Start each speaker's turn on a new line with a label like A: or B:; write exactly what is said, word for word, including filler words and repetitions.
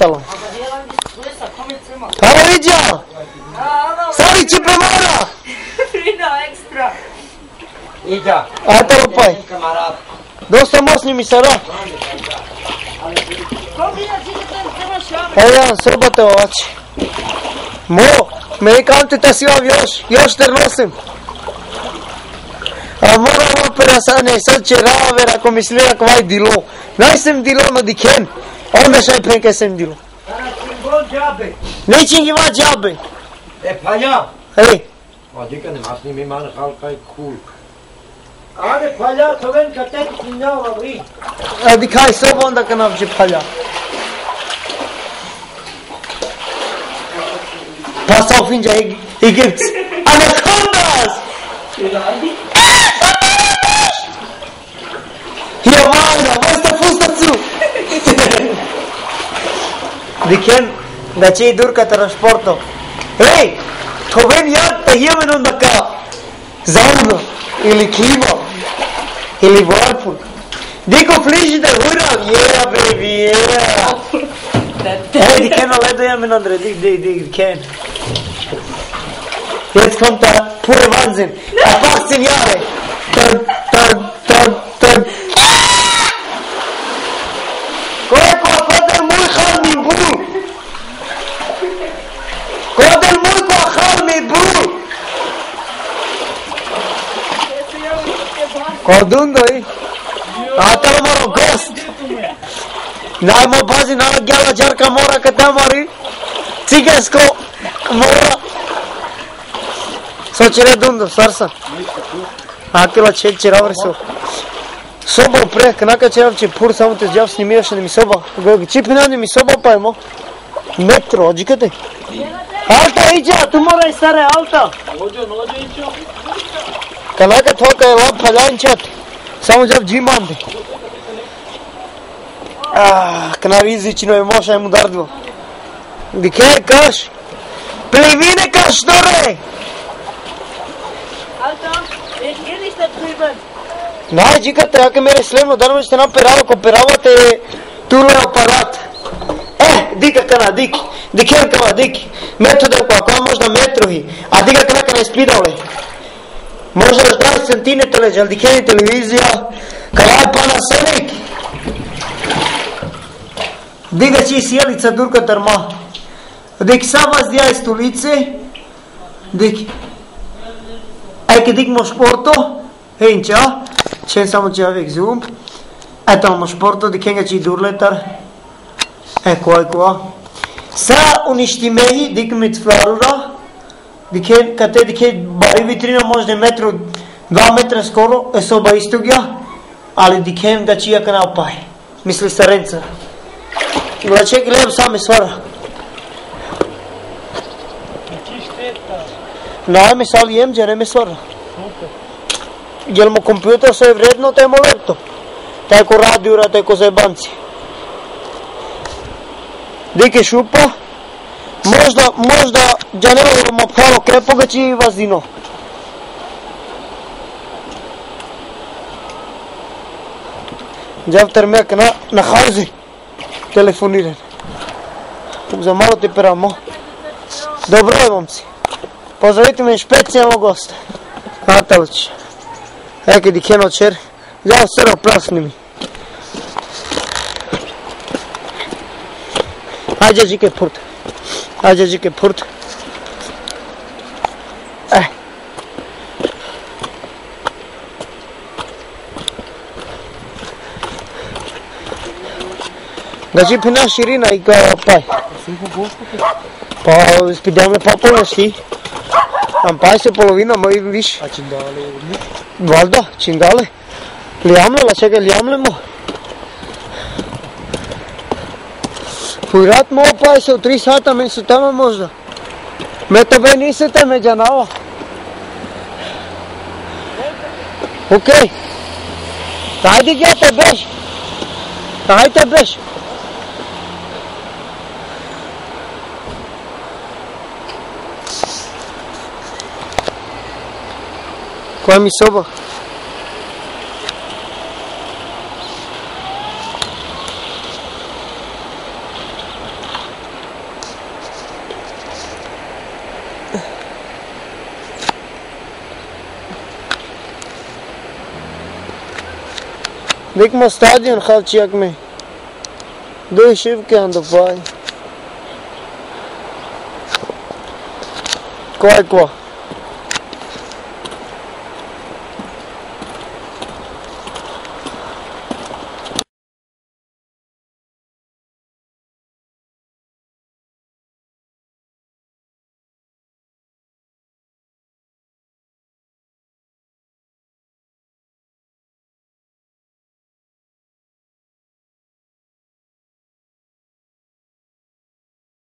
A: talon. Alo vidio! Stari ci premara!
B: Frida extra!
C: Ida!
A: Ajde lupaj! Dosta mocni mi se da! Evo jedan srbate ovači. Mo! Amerikanti te si vam još, još ter nosim. A moram opera sad ne, sad će raver ako misli ako vaj dilo. Naj sem dilo no diken, onda šaj penke sem dilo. Nećem gi va džabe.
C: E pa ja!
A: Ej.
C: A dika ne masni mi man halka i kul.
D: Ade palja, to ven kad tek ti njava vri.
A: A di kaj soba onda kad navđe palja. Pass auf Inja, hier gibt's Anacondas! Hier Mann, wo ist der Fuß dazu? Die kennen, da c'è durca trasporto. Hey, to ven ja da hier ven onda ka sauna ili klima ili Whirlpool. Diko frigider, hurra, yeah baby, yeah. Hey, die kennen alle ja miteinander, die, die, die kennen. Jetzt kommt der pure Wahnsinn. Ab achtzehn Jahre. Dun, dun, dun, dun. Koliko kodel moj harmi buru. Kodel moj ko harmi buru. Kodundo i. A tamo moro gost. Najmo bazi na gjala đarka mora kad tamari. Cigansko mora. Sad će redundo, sarsa. Akila će će ravrso. Soba prek, naka će ravće pur, samo te zjav snimiraš mi soba. Čip nani mi soba pa jemo. Metro, ođikate. Alta iđa, tu mora i stare alta.
D: Ođo, nođe iđo.
A: Kanaka tolika je lampa ljančat. Samo zjav džimande. Ah, kana rizično je moša je mu dardilo. Dike kaš? Plivine kaš dore!
B: Alter, ich geh nicht da drüben.
A: Nein, jikate, ja ke mere slemo, danom ćete naperavo, ko peravate tule aparat. Eh, dika kana, dik, diken kama, dik, metodem koja koja možda metrohi, a dika kana kana ispidale. Možda još dvadeset centimetra leđa, ali dikeni televizija, kada je Panasonic. Dika će sjelica durka tarma. Dik sama zdjaj stolice, dik. Ajke digmo športo, henča, če samo če avek zoom. Eto imamo športo, di kenga či durletar. Eko, eko. Sa uništi mehi, dik mit flarura. Di ken, kate di ken bari vitrina možda metru, dva metra skoro, e soba istogja. Ali di ken ga či jaka naopaj. Misli starenca. Gledaj, ček, gledam same svara. Najme sali jemđe, ne me svara. Jel mu kompjuter sve vredno, taj mu laptop. Taj ko radijura, taj ko zajebanci. Dike šupa. Možda, možda, ja ne volimo pravo krepoga će i vazino. Djav termijak na, na hauzi. Telefoniran. Za malo te peramo. Dobro je, momci. Pozdravite me špecijalno gosta. Natalić. Eke di keno čer. Ja sero plasni mi. Ajde žike purt. Ajde žike purt. Eh. Da će pina širina i koja paj. Pa ispidame popolno si. Am paj se polovina moj više.
D: A čindale?
A: Valjda, čindale. Lijamlela, čekaj, lijamlemo. Pujrat mo paj se u tri sata, men su tamo možda. Me tebe nisi te me džanava. Okej. Ajde gdje te beš. Ajde beš. Koja mi soba? Dik mo stadion chalčiak mi. Doj šivke on dopaj. Ko je ko?